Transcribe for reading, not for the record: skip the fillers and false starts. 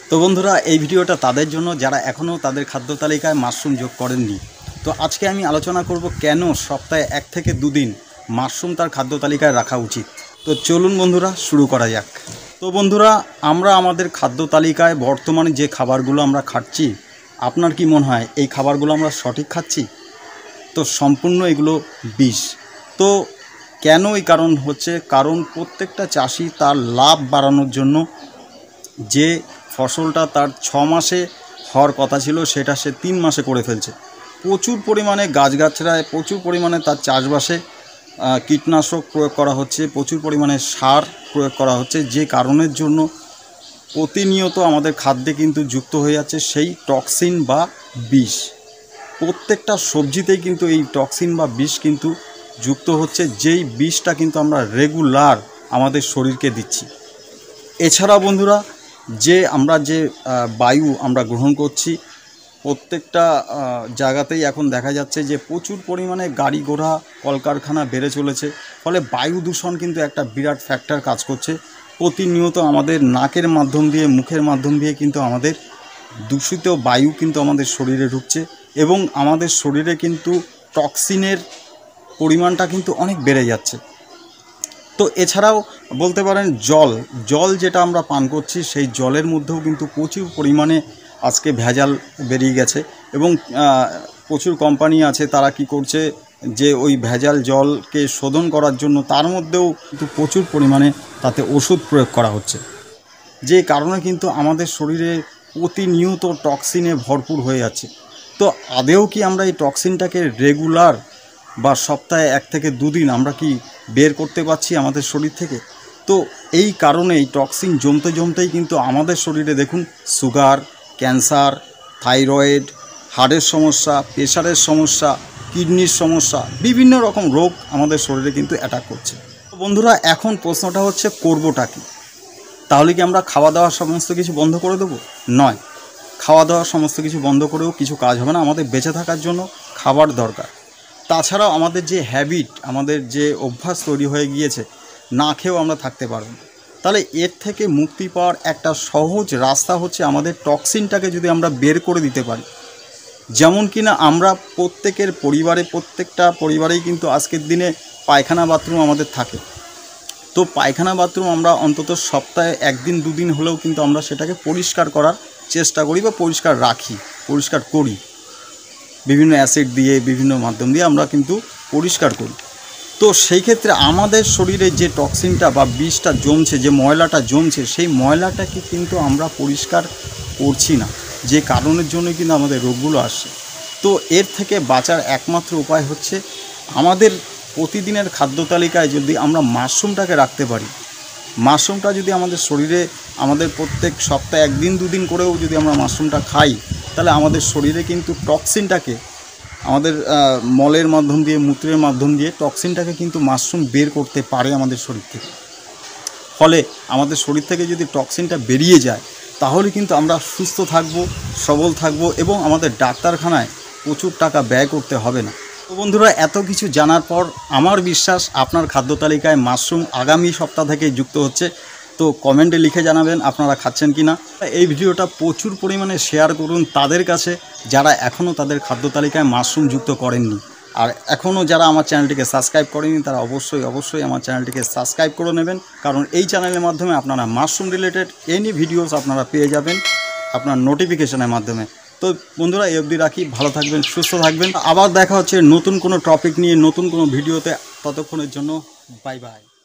তো বন্ধুরা, এই ভিডিওটা তাদের জন্য যারা এখনও তাদের খাদ্য তালিকায় মাশরুম যোগ করেননি। তো আজকে আমি আলোচনা করব কেন সপ্তাহে 1 থেকে 2 দিন মাশরুম তার খাদ্য তালিকায় রাখা উচিত। তো চলুন বন্ধুরা, শুরু করা যাক। তো বন্ধুরা, আমরা আমাদের খাদ্য তালিকায় বর্তমানে যে খাবারগুলো আমরা খাচ্ছি, আপনার কি মনে হয় এই খাবারগুলো আমরা সঠিক খাচ্ছি? তো সম্পূর্ণ এগুলো বিষ। তো কেন এই কারণ হচ্ছে, কারণ প্রত্যেকটা চাষি তার লাভ বাড়ানোর জন্য যে ফসলটা তার 6 মাসে হওয়ার কথা ছিল সেটা সে 3 মাসে করে ফেলছে। প্রচুর পরিমাণে গাছগাছড়ায়, প্রচুর পরিমাণে তার চাষবাসে কীটনাশক প্রয়োগ করা হচ্ছে, প্রচুর পরিমাণে সার প্রয়োগ করা হচ্ছে, যে কারণের জন্য প্রতিনিয়ত আমাদের খাদ্যে কিন্তু যুক্ত হয়ে যাচ্ছে সেই টক্সিন বা বিষ। প্রত্যেকটা সবজিতেই কিন্তু এই টক্সিন বা বিষ কিন্তু যুক্ত হচ্ছে, যেই বিষটা কিন্তু আমরা রেগুলার আমাদের শরীরকে দিচ্ছি। এছাড়া বন্ধুরা, আমরা যে বায়ু আমরা গ্রহণ করছি, প্রত্যেকটা জায়গাতেই এখন দেখা যাচ্ছে যে প্রচুর পরিমাণে গাড়ি ঘোড়া কলকারখানা বেড়ে চলেছে, ফলে বায়ু দূষণ কিন্তু একটা বিরাট ফ্যাক্টর কাজ করছে। প্রতিনিয়ত আমাদের নাকের মাধ্যম দিয়ে, মুখের মাধ্যম দিয়ে কিন্তু আমাদের দূষিত বায়ু কিন্তু আমাদের শরীরে ঢুকছে, এবং আমাদের শরীরে কিন্তু টক্সিনের পরিমাণটা কিন্তু অনেক বেড়ে যাচ্ছে। তো এছাড়াও বলতে পারেন জল যেটা আমরা পান করছি, সেই জলের মধ্যেও কিন্তু প্রচুর পরিমাণে আজকে ভেজাল বেরিয়ে গেছে, এবং প্রচুর কোম্পানি আছে তারা কি করছে যে ওই ভেজাল জলকে শোধন করার জন্য তার মধ্যেও কিন্তু প্রচুর পরিমাণে তাতে ওষুধ প্রয়োগ করা হচ্ছে, যে কারণে কিন্তু আমাদের শরীরে প্রতিনিয়ত টক্সিনে ভরপুর হয়ে যাচ্ছে। তো আদেও কি আমরা এই টক্সিনটাকে রেগুলার বা সপ্তাহে 1 থেকে 2 দিন আমরা কি বের করতে পারছি আমাদের শরীর থেকে? তো এই কারণে এই টক্সিন জমতেই কিন্তু আমাদের শরীরে দেখুন সুগার, ক্যান্সার, থাইরয়েড, হার্টের সমস্যা, প্রেশারের সমস্যা, কিডনির সমস্যা, বিভিন্ন রকম রোগ আমাদের শরীরে কিন্তু অ্যাটাক করছে। তো বন্ধুরা, এখন প্রশ্নটা হচ্ছে করবোটা কি? তাহলে কি আমরা খাওয়া দাওয়া সমস্ত কিছু বন্ধ করে দেবো? নয়, খাওয়া দাওয়া সমস্ত কিছু বন্ধ করেও কিছু কাজ হবে না। আমাদের বেঁচে থাকার জন্য খাবার দরকার। তাছাড়াও আমাদের যে হ্যাবিট, আমাদের যে অভ্যাস তৈরি হয়ে গিয়েছে, না খেয়েও আমরা থাকতে পারব না। তাহলে এর থেকে মুক্তি পাওয়ার একটা সহজ রাস্তা হচ্ছে আমাদের টক্সিনটাকে যদি আমরা বের করে দিতে পারি। যেমন কিনা আমরা প্রত্যেকটা পরিবারেই কিন্তু আজকের দিনে পায়খানা বাথরুম আমাদের থাকে। তো পায়খানা বাথরুম আমরা অন্তত সপ্তাহে 1 দিন 2 দিন হলেও কিন্তু আমরা সেটাকে পরিষ্কার করার চেষ্টা করি বা পরিষ্কার করি বিভিন্ন অ্যাসিড দিয়ে, বিভিন্ন মাধ্যম দিয়ে আমরা কিন্তু পরিষ্কার করি। তো সেই ক্ষেত্রে আমাদের শরীরে যে টক্সিনটা বা বিষটা জমছে, যে ময়লাটা জমছে, সেই ময়লাটাকে কিন্তু আমরা পরিষ্কার করছি না, যে কারণের জন্য কিন্তু আমাদের রোগগুলো আসছে। তো এর থেকে বাঁচার একমাত্র উপায় হচ্ছে আমাদের প্রতিদিনের খাদ্য তালিকায় যদি আমরা মাশরুমটাকে রাখতে পারি। মাশরুমটা যদি আমাদের শরীরে, আমাদের প্রত্যেক সপ্তাহে 1 দিন 2 দিন করেও যদি আমরা মাশরুমটা খাই, তাহলে আমাদের শরীরে কিন্তু টক্সিনটাকে, আমাদের মলের মাধ্যম দিয়ে, মূত্রের মাধ্যম দিয়ে টক্সিনটাকে কিন্তু মাশরুম বের করতে পারে আমাদের শরীর থেকে। ফলে আমাদের শরীর থেকে যদি টক্সিনটা বেরিয়ে যায়, তাহলে কিন্তু আমরা সুস্থ থাকব, সবল থাকব, এবং আমাদের ডাক্তারখানায় প্রচুর টাকা ব্যয় করতে হবে না। তো বন্ধুরা, এত কিছু জানার পর আমার বিশ্বাস আপনার খাদ্য তালিকায় মাশরুম আগামী সপ্তাহ থেকে যুক্ত হচ্ছে। তো কমেন্টে লিখে জানাবেন আপনারা খাচ্ছেন কি না। এই ভিডিওটা প্রচুর পরিমাণে শেয়ার করুন তাদের কাছে যারা এখনও তাদের খাদ্য তালিকায় মাশরুম যুক্ত করেননি। আর এখনও যারা আমার চ্যানেলটিকে সাবস্ক্রাইব করেনি, তারা অবশ্যই আমার চ্যানেলটিকে সাবস্ক্রাইব করে নেবেন, কারণ এই চ্যানেলের মাধ্যমে আপনারা মাশরুম রিলেটেড এনি ভিডিওস আপনারা পেয়ে যাবেন আপনার নোটিফিকেশনের মাধ্যমে। তো বন্ধুরা, এই অবধি রাখি। ভালো থাকবেন, সুস্থ থাকবেন। আবার দেখা হচ্ছে নতুন কোনো টপিক নিয়ে, নতুন কোনো ভিডিওতে। ততক্ষণের জন্য বাই বাই।